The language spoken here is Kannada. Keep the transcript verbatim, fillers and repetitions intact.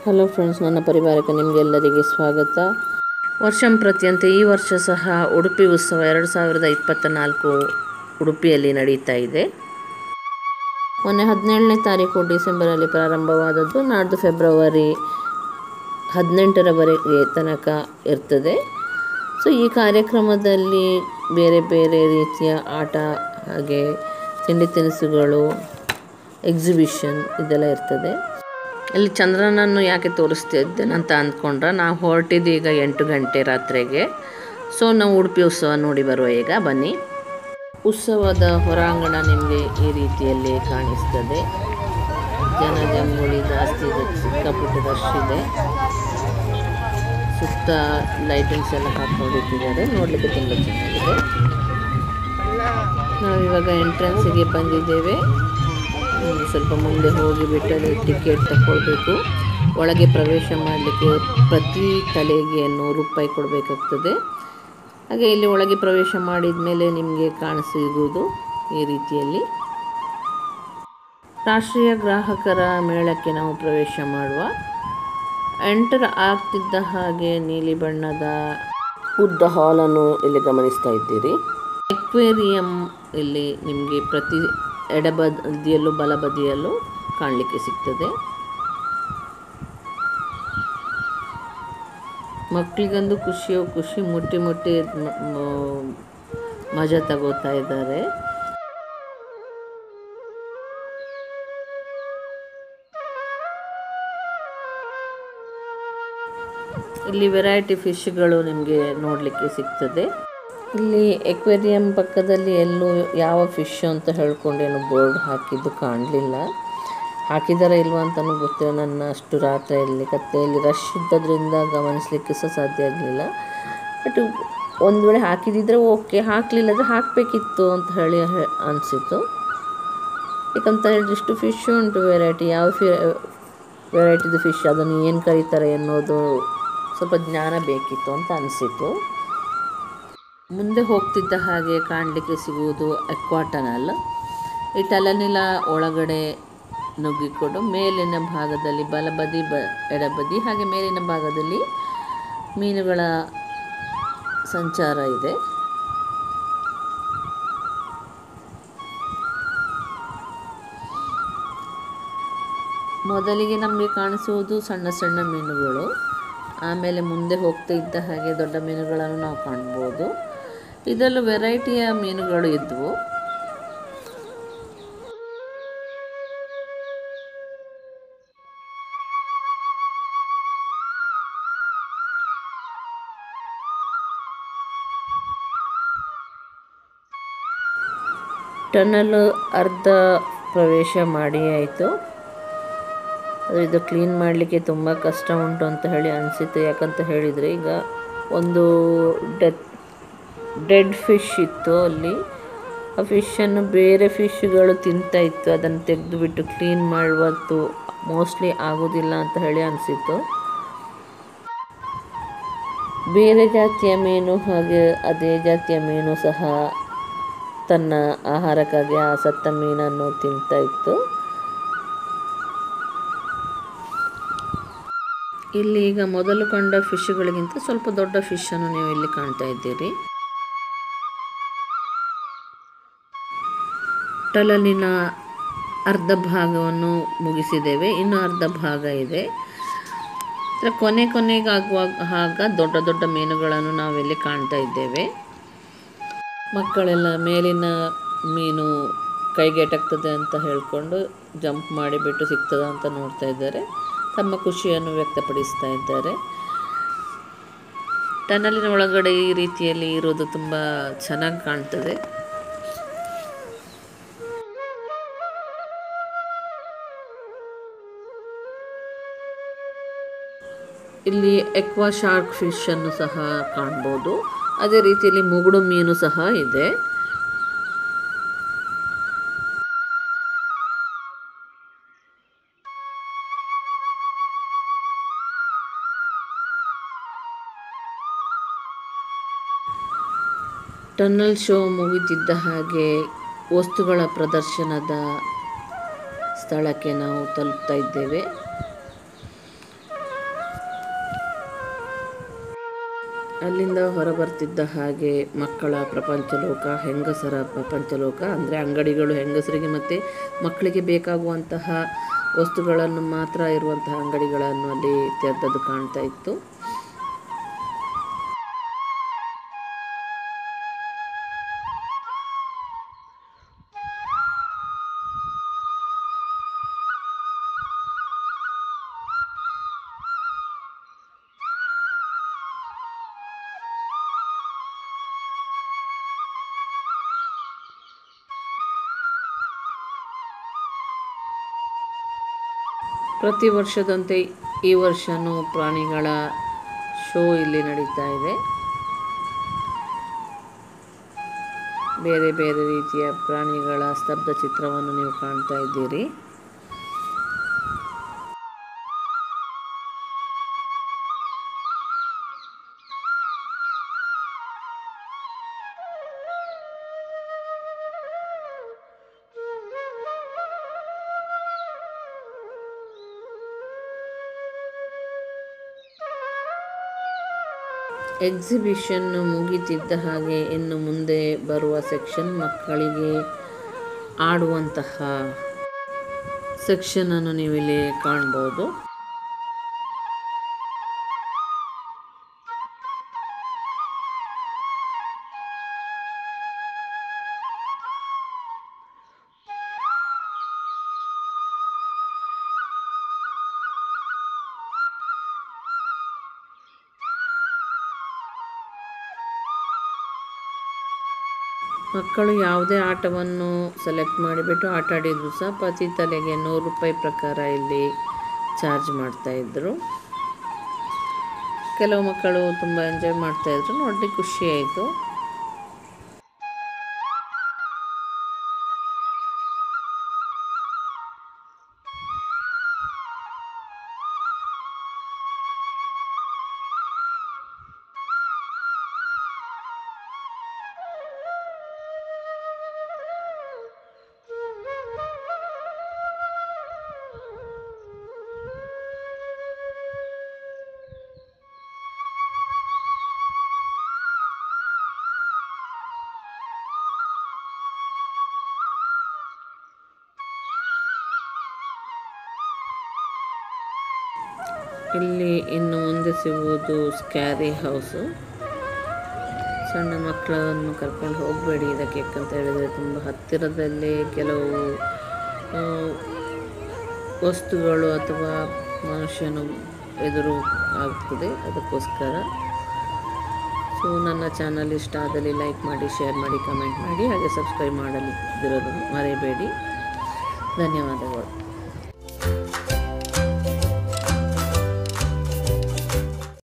ಹಲೋ ಫ್ರೆಂಡ್ಸ್, ನನ್ನ ಪರಿವಾರಕ್ಕೆ ನಿಮಗೆಲ್ಲರಿಗೆ ಸ್ವಾಗತ. ವರ್ಷಂಪ್ರತಿಯಂತೆ ಈ ವರ್ಷ ಸಹ ಉಡುಪಿ ಉತ್ಸವ ಎರಡು ಸಾವಿರದ ಇಪ್ಪತ್ತ ನಾಲ್ಕು ಉಡುಪಿಯಲ್ಲಿ ನಡೀತಾ ಇದೆ. ಮೊನ್ನೆ ಹದಿನೇಳನೇ ತಾರೀಕು ಡಿಸೆಂಬರಲ್ಲಿ ಪ್ರಾರಂಭವಾದದ್ದು. ನಾಡ್ದು ಫೆಬ್ರವರಿ ಹದಿನೆಂಟರವರೆಗೆ ತನಕ ಇರ್ತದೆ. ಸೊ ಈ ಕಾರ್ಯಕ್ರಮದಲ್ಲಿ ಬೇರೆ ಬೇರೆ ರೀತಿಯ ಆಟ, ಹಾಗೆ ತಿಂಡಿ ತಿನಿಸುಗಳು, ಎಕ್ಸಿಬಿಷನ್ ಇದೆಲ್ಲ ಇರ್ತದೆ. ಇಲ್ಲಿ ಚಂದ್ರನನ್ನು ಯಾಕೆ ತೋರಿಸ್ತಾ ಇದ್ದೇನೆ ಅಂತ ಅಂದ್ಕೊಂಡ್ರೆ, ನಾವು ಹೊರಟಿದ್ದು ಈಗ ಎಂಟು ಗಂಟೆ ರಾತ್ರಿಗೆ. ಸೊ ನಾವು ಉಡುಪಿ ಉತ್ಸವ ನೋಡಿ ಬರುವ. ಈಗ ಬನ್ನಿ. ಉತ್ಸವದ ಹೊರಾಂಗಣ ನಿಮಗೆ ಈ ರೀತಿಯಲ್ಲಿ ಕಾಣಿಸ್ತದೆ. ಜನಜಂಗುಳಿ ಜಾಸ್ತಿ ಇದೆ, ಸಿಕ್ಕಾಪುಟ್ಟ ರಶ್ ಇದೆ. ಸುತ್ತ ಲೈಟಿಂಗ್ಸ್ ಎಲ್ಲ ಹಾಕೊಂಡಿಟ್ಟಿದ್ದಾರೆ, ನೋಡಲಿಕ್ಕೆ ತುಂಬ ಚೆನ್ನಾಗಿದೆ. ನಾವಿವಾಗ ಎಂಟ್ರೆನ್ಸಿಗೆ ಬಂದಿದ್ದೇವೆ. ಸ್ವಲ್ಪ ಮುಂದೆ ಹೋಗಿಬಿಟ್ಟು ಅಲ್ಲಿ ಟಿಕೆಟ್ ತಗೊಳ್ಬೇಕು. ಒಳಗೆ ಪ್ರವೇಶ ಮಾಡಲಿಕ್ಕೆ ಪ್ರತಿ ತಲೆಗೆ ನೂರು ರೂಪಾಯಿ ಕೊಡಬೇಕಾಗ್ತದೆ. ಹಾಗೆ ಇಲ್ಲಿ ಒಳಗೆ ಪ್ರವೇಶ ಮಾಡಿದ ಮೇಲೆ ನಿಮಗೆ ಕಾಣಿಸಿರುವುದು ಈ ರೀತಿಯಲ್ಲಿ. ರಾಷ್ಟ್ರೀಯ ಗ್ರಾಹಕರ ಮೇಳಕ್ಕೆ ನಾವು ಪ್ರವೇಶ ಮಾಡುವ. ಎಂಟರ್ ಆಗ್ತಿದ್ದ ಹಾಗೆ ನೀಲಿ ಬಣ್ಣದ ಉದ್ದ ಹಾಲನ್ನು ಇಲ್ಲಿ ಗಮನಿಸ್ತಾ ಇದ್ದೀರಿ. ಎಕ್ವೇರಿಯಂ ಇಲ್ಲಿ ನಿಮಗೆ ಪ್ರತಿ ಎಡಬದಿಯಲ್ಲೂ ಬಲಬದಿಯಲ್ಲೂ ಕಾಣಲಿಕ್ಕೆ ಸಿಗ್ತದೆ. ಮಕ್ಕಳಿಗಂದು ಖುಷಿಯೋ ಖುಷಿ, ಮುಟ್ಟಿ ಮುಟ್ಟಿ ಮಜಾ ತಗೋತಾ ಇದ್ದಾರೆ. ಇಲ್ಲಿ ವೆರೈಟಿ ಫಿಶ್ಗಳು ನಿಮಗೆ ನೋಡಲಿಕ್ಕೆ ಸಿಗ್ತದೆ. ಇಲ್ಲಿ ಎಕ್ವೇರಿಯಂ ಪಕ್ಕದಲ್ಲಿ ಎಲ್ಲೂ ಯಾವ ಫಿಶ್ ಅಂತ ಹೇಳ್ಕೊಂಡೇನು ಬೋರ್ಡ್ ಹಾಕಿದ್ದು ಕಾಣಲಿಲ್ಲ. ಹಾಕಿದಾರ ಇಲ್ವಾ ಅಂತಲೂ ಗೊತ್ತಿಲ್ಲ. ನನ್ನ ಅಷ್ಟು ರಾತ್ರಿಯಲ್ಲಿ ಕತ್ತೆಯಲ್ಲಿ ರಶ್ ಇದ್ದದ್ರಿಂದ ಗಮನಿಸಲಿಕ್ಕೆ ಸಹ ಸಾಧ್ಯ ಆಗಲಿಲ್ಲ. ಬಟ್ ಒಂದು ವೇಳೆ ಹಾಕಿದಿದ್ರೆ ಓಕೆ, ಹಾಕಲಿಲ್ಲ ಅಂದರೆ ಹಾಕಬೇಕಿತ್ತು ಅಂತ ಹೇಳಿ ಅನಿಸಿತು. ಯಾಕಂತ ಹೇಳಿದ್ರೆ ಇಷ್ಟು ಫಿಶ್ ಉಂಟು ವೆರೈಟಿ. ಯಾವ ಫಿ ವೆರೈಟಿದು ಫಿಶ್, ಅದನ್ನು ಏನು ಕರೀತಾರೆ ಅನ್ನೋದು ಸ್ವಲ್ಪ ಜ್ಞಾನ ಬೇಕಿತ್ತು ಅಂತ ಅನಿಸಿತು. ಮುಂದೆ ಹೋಗ್ತಿದ್ದ ಹಾಗೆ ಕಾಣಲಿಕ್ಕೆ ಸಿಗುವುದು ಅಕ್ವಾ ಟನಲ್. ಈ ಟನಲಿನ ಒಳಗಡೆ ನುಗ್ಗಿಕೊಂಡು ಮೇಲಿನ ಭಾಗದಲ್ಲಿ ಬಲಬದಿ ಬ ಎಡಬದಿ ಹಾಗೆ ಮೇಲಿನ ಭಾಗದಲ್ಲಿ ಮೀನುಗಳ ಸಂಚಾರ ಇದೆ. ಮೊದಲಿಗೆ ನಮಗೆ ಕಾಣಿಸುವುದು ಸಣ್ಣ ಸಣ್ಣ ಮೀನುಗಳು. ಆಮೇಲೆ ಮುಂದೆ ಹೋಗ್ತಾ ಇದ್ದ ಹಾಗೆ ದೊಡ್ಡ ಮೀನುಗಳನ್ನು ನಾವು ಕಾಣ್ಬೋದು. ಇದರಲ್ಲೂ ವೆರೈಟಿಯ ಮೀನುಗಳು ಇದ್ದವು. ಟನಲ್ ಅರ್ಧ ಪ್ರವೇಶ ಮಾಡಿ ಆಯಿತು. ಇದು ಕ್ಲೀನ್ ಮಾಡಲಿಕ್ಕೆ ತುಂಬ ಕಷ್ಟ ಉಂಟು ಅಂತ ಹೇಳಿ ಅನಿಸಿತು. ಯಾಕಂತ ಹೇಳಿದರೆ, ಈಗ ಒಂದು ಡೆತ್ ಡೆಡ್ ಫಿಶ್ ಇತ್ತು ಅಲ್ಲಿ. ಆ ಫಿಶನ್ನು ಬೇರೆ ಫಿಶ್ಗಳು ತಿಂತಾ ಇತ್ತು. ಅದನ್ನು ತೆಗೆದುಬಿಟ್ಟು ಕ್ಲೀನ್ ಮಾಡುವತ್ತು ಮೋಸ್ಟ್ಲಿ ಆಗೋದಿಲ್ಲ ಅಂತ ಹೇಳಿ ಅನಿಸಿತು. ಬೇರೆ ಜಾತಿಯ ಮೀನು ಹಾಗೆ ಅದೇ ಜಾತಿಯ ಮೀನು ಸಹ ತನ್ನ ಆಹಾರಕ್ಕಾಗಿ ಆ ಸತ್ತ ಮೀನನ್ನು ತಿಂತಾ ಇತ್ತು. ಇಲ್ಲಿ ಈಗ ಮೊದಲು ಕಂಡ ಫಿಶ್ಗಳಿಗಿಂತ ಸ್ವಲ್ಪ ದೊಡ್ಡ ಫಿಶನ್ನು ನೀವು ಇಲ್ಲಿ ಕಾಣ್ತಾ ಇದ್ದೀರಿ. ಟನಲಿನ ಅರ್ಧ ಭಾಗವನ್ನು ಮುಗಿಸಿದ್ದೇವೆ, ಇನ್ನು ಅರ್ಧ ಭಾಗ ಇದೆ. ಕೊನೆ ಕೊನೆಗಾಗುವಾಗ ಆಗ ದೊಡ್ಡ ದೊಡ್ಡ ಮೀನುಗಳನ್ನು ನಾವಿಲ್ಲಿ ಕಾಣ್ತಾ ಇದ್ದೇವೆ. ಮಕ್ಕಳೆಲ್ಲ ಮೇಲಿನ ಮೀನು ಕೈಗೆಟಕ್ತದೆ ಅಂತ ಹೇಳಿಕೊಂಡು ಜಂಪ್ ಮಾಡಿಬಿಟ್ಟು ಸಿಗ್ತದ ಅಂತ ನೋಡ್ತಾ ಇದ್ದಾರೆ. ತಮ್ಮ ಖುಷಿಯನ್ನು ವ್ಯಕ್ತಪಡಿಸ್ತಾ ಇದ್ದಾರೆ. ಟನಲಿನ ಒಳಗಡೆ ಈ ರೀತಿಯಲ್ಲಿ ಇರೋದು ತುಂಬ ಚೆನ್ನಾಗಿ ಕಾಣ್ತದೆ. ಇಲ್ಲಿ ಎಕ್ವಾ ಶಾರ್ಕ್ ಫಿಶನ್ನು ಸಹ ಕಾಣ್ಬೋದು. ಅದೇ ರೀತಿಯಲ್ಲಿ ಮುಗುಡು ಮೀನು ಸಹ ಇದೆ. ಟನಲ್ ಶೋ ಮುಗಿತಿದ್ದ ಹಾಗೆ ವಸ್ತುಗಳ ಪ್ರದರ್ಶನದ ಸ್ಥಳಕ್ಕೆ ನಾವು ತಲುಪ್ತಾ ಇದ್ದೇವೆ. ಅಲ್ಲಿಂದ ಹೊರಬರ್ತಿದ್ದ ಹಾಗೆ ಮಕ್ಕಳ ಪ್ರಪಂಚಲೋಕ, ಹೆಂಗಸರ ಪ್ರಪಂಚಲೋಕ, ಅಂದರೆ ಅಂಗಡಿಗಳು ಹೆಂಗಸರಿಗೆ ಮತ್ತು ಮಕ್ಕಳಿಗೆ ಬೇಕಾಗುವಂತಹ ವಸ್ತುಗಳನ್ನು ಮಾತ್ರ ಇರುವಂತಹ ಅಂಗಡಿಗಳನ್ನು ಅಲ್ಲಿ ತೆರೆದದ್ದು ಕಾಣ್ತಾ ಇತ್ತು. ಪ್ರತಿ ವರ್ಷದಂತೆ ಈ ವರ್ಷವೂ ಪ್ರಾಣಿಗಳ ಶೋ ಇಲ್ಲಿ ನಡೀತಾ ಇದೆ. ಬೇರೆ ಬೇರೆ ರೀತಿಯ ಪ್ರಾಣಿಗಳ ಸ್ತಬ್ಧ ಚಿತ್ರವನ್ನು ನೀವು ಕಾಣ್ತಾ ಇದ್ದೀರಿ. ಎಕ್ಸಿಬಿಷನ್ ಮುಗಿತಿದ್ದ ಹಾಗೆ ಇನ್ನು ಮುಂದೆ ಬರುವ ಸೆಕ್ಷನ್ ಮಕ್ಕಳಿಗೆ ಆಡುವಂತಹ ಸೆಕ್ಷನನ್ನು ನೀವು ಇಲ್ಲಿ ಕಾಣ್ಬೋದು. ಮಕ್ಕಳು ಯಾವುದೇ ಆಟವನ್ನು ಸೆಲೆಕ್ಟ್ ಮಾಡಿಬಿಟ್ಟು ಆಟ ಆಡಿದ್ರು ಸಹ ಪ್ರತಿ ತಲೆಗೆ ನೂರು ರೂಪಾಯಿ ಪ್ರಕಾರ ಇಲ್ಲಿ ಚಾರ್ಜ್ ಮಾಡ್ತಾಯಿದ್ರು. ಕೆಲವು ಮಕ್ಕಳು ತುಂಬ ಎಂಜಾಯ್ ಮಾಡ್ತಾಯಿದ್ರು, ನೋಡಿ ಖುಷಿಯಾಯಿತು. ಇಲ್ಲಿ ಇನ್ನು ಮುಂದೆ ಸಿಗುವುದು ಸ್ಕ್ಯಾರಿ ಹೌಸು. ಸಣ್ಣ ಮಕ್ಕಳನ್ನು ಕರ್ಕೊಂಡು ಹೋಗಬೇಡಿ ಇದಕ್ಕೆ, ಯಾಕಂತ ಹೇಳಿದರೆ ತುಂಬ ಹತ್ತಿರದಲ್ಲೇ ಕೆಲವು ವಸ್ತುಗಳು ಅಥವಾ ಮನುಷ್ಯನು ಎದುರು ಆಗ್ತದೆ, ಅದಕ್ಕೋಸ್ಕರ. ಸೊ ನನ್ನ ಚಾನಲ್ ಇಷ್ಟ ಆದಲ್ಲಿ ಲೈಕ್ ಮಾಡಿ, ಶೇರ್ ಮಾಡಿ, ಕಮೆಂಟ್ ಮಾಡಿ, ಹಾಗೆ ಸಬ್ಸ್ಕ್ರೈಬ್ ಮಾಡಲಿದ್ದಿರೋದು ಮರೆಯಬೇಡಿ. ಧನ್ಯವಾದಗಳು.